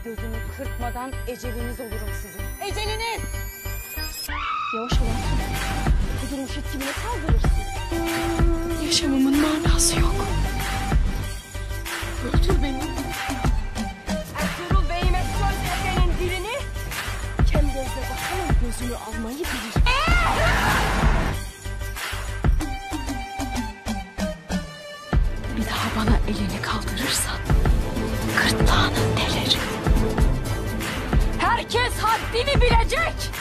Gözümü kırpmadan eceliniz olurum sizin. Eceliniz! Yavaş ol Hatun. Bu durum şiddetine kaldırırsın. Yaşamımın manası yok. Öldür beni. Ertuğrul Bey'ime söz edenin dilini kem gözle bakalım gözünü almayı bilir. Bir daha bana elini kaldırırsan gırtlağını delerim. Herkes haddini bilecek.